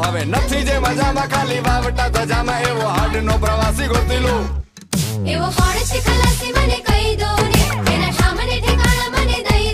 ભાવે નથી જે મજામાં ખાલી વાવટા ધજામાં એવો હાડ નો પ્રવાસી ગોતી લો એવો હોડ છે